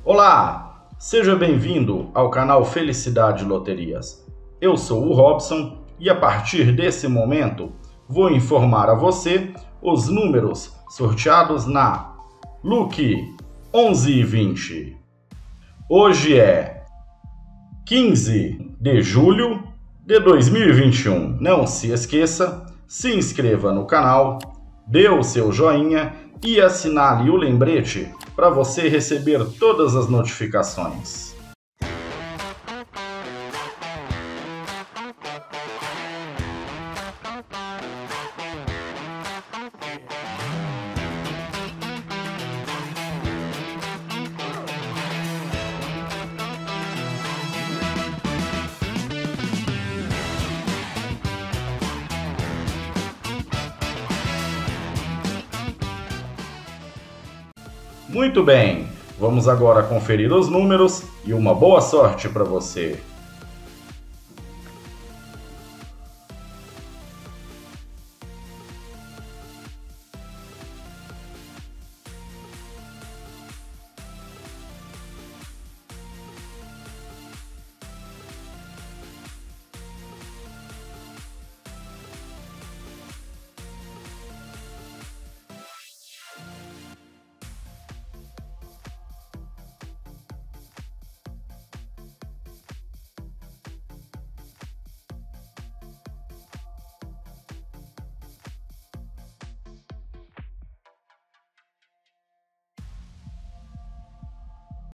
Olá, seja bem-vindo ao canal Felicidade Loterias. Eu sou o Robson e a partir desse momento vou informar a você os números sorteados na Lucky 11 e 20. Hoje é 15 de julho de 2021. Não se esqueça, se inscreva no canal, dê o seu joinha e assinale o lembrete para você receber todas as notificações. Muito bem, vamos agora conferir os números e uma boa sorte para você.